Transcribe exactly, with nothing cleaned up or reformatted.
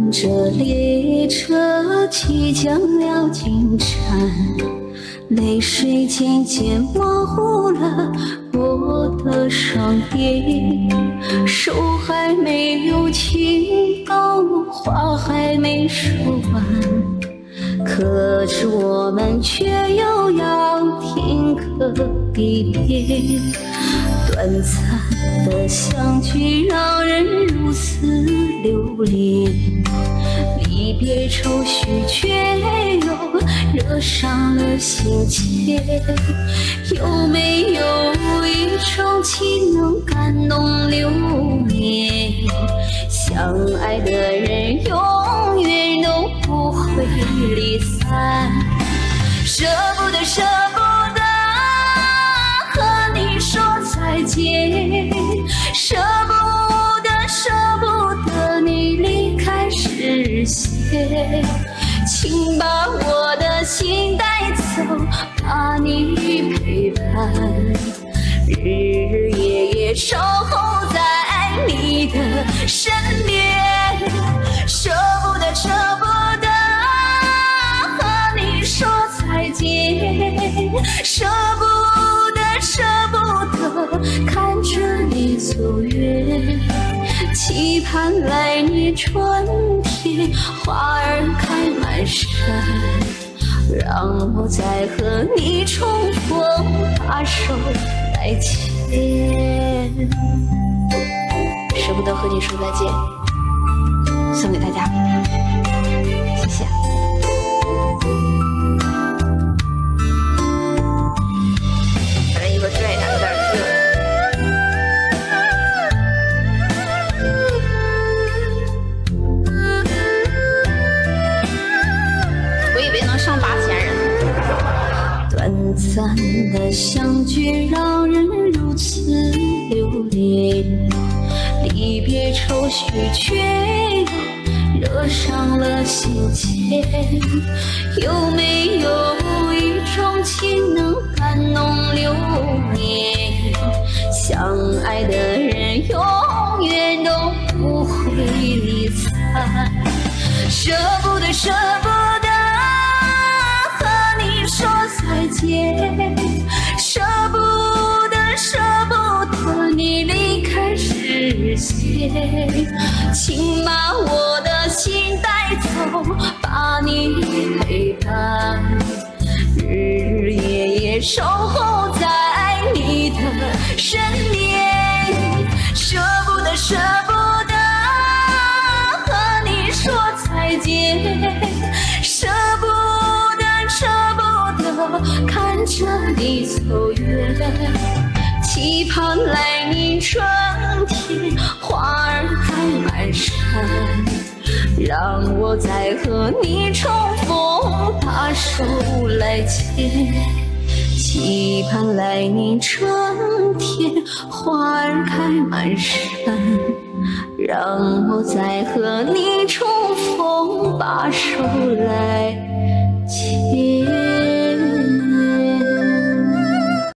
着列车即将了进站，泪水渐渐模糊了我的双眼，手还没有轻动，话还没说完，可是我们却又要天各地别。短暂的相聚让人如此留恋，离别愁绪却又惹上了心结。有没有一种情能感动流年？相爱的人永远都不会离散，舍不得舍不得和你说再见，舍不得舍不得你离开视线，请把我的心带走，把你陪伴，日日夜夜守候在你的身边，舍不得舍不得和你说再见，舍不得舍不得看着你走远，期盼来年春天花儿开满山，让我再和你重逢，把手来牵。舍不得和你说再见，送给大家，谢谢。反正一会儿拽一下有点热。我以为能上八千人。短暂的相聚让人如此留恋，离别愁绪却又惹上了心结。有没有一种情能感动流年？相爱的人永远都不会离散，舍不得舍不得和你说再见，舍不得舍不得你离开视线，请把我的心带走，把你陪伴，日日夜夜守候在你的身边，舍不得舍不得和你说再见，舍不得舍不得看着你走远，期盼来年春天花儿开满山，让我再和你重逢，把手来牵。期盼来年春天花儿开满山，让我再和你重逢，把手来牵。